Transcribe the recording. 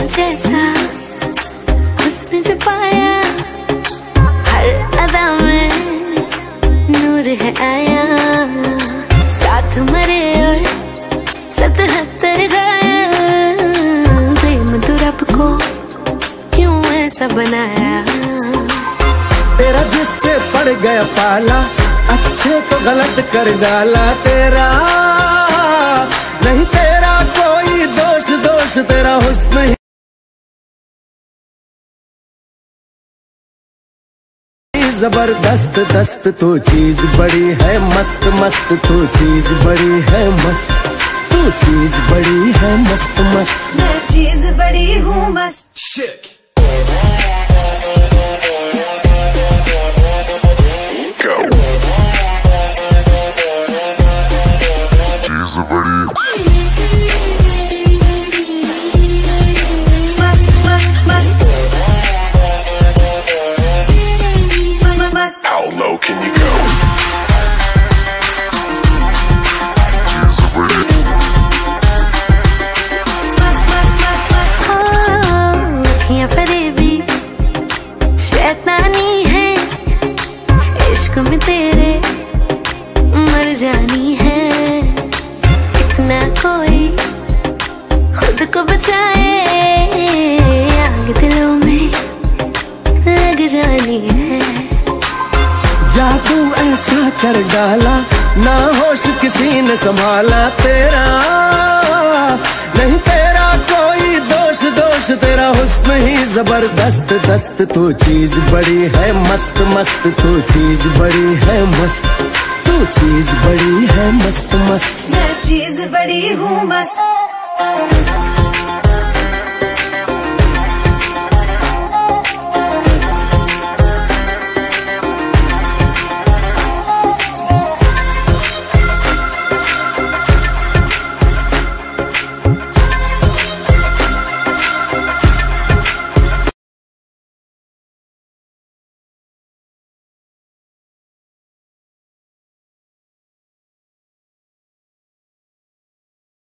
जैसा उसने जो पाया, हर अदा में नूर है आया। साथ मरे और 77 घायल, प्रेम तो रब को क्यों ऐसा बनाया। तेरा जिससे पड़ गया पाला, अच्छे तो गलत कर डाला। तेरा नहीं तेरा कोई दोष, दोष तेरा हुस्न ही जबरदस्त। दस्त तो चीज बड़ी है मस्त, मस्त तो चीज बड़ी है मस्त। तू चीज बड़ी है मस्त मस्त, मैं चीज बड़ी हूँ मस्त। How low can you go? अखियाँ फरेबी शैतानी है, इश्क में तेरे मर जानी है। इतना कोई खुद को बचाए, आग दिलों में लग जानी है। जादू ऐसा कर डाला, ना होश किसी ने संभाला। तेरा नहीं तेरा कोई दोष, दोष तेरा हुस्न ही जबरदस्त। दस्त तो चीज बड़ी है मस्त, मस्त तो चीज बड़ी है मस्त। तू चीज बड़ी है मस्त मस्त, मैं चीज बड़ी हूँ मस्त।